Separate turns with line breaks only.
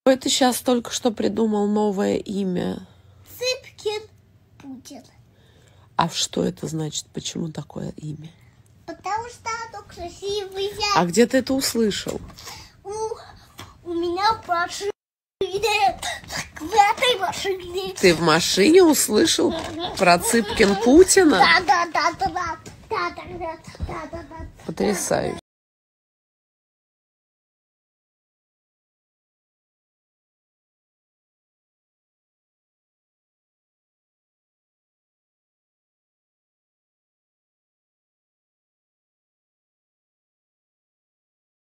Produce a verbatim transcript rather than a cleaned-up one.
Ты сейчас только что придумал новое имя.
Цыпкин Путин.
А что это значит? Почему такое имя?
Потому что оно красивое.
А где ты это услышал?
У, у меня в машине. В этой машине.
Ты в машине услышал про Цыпкин Путина?
Да, да, да, да, да, да, да, да, да, да.
Потрясающе.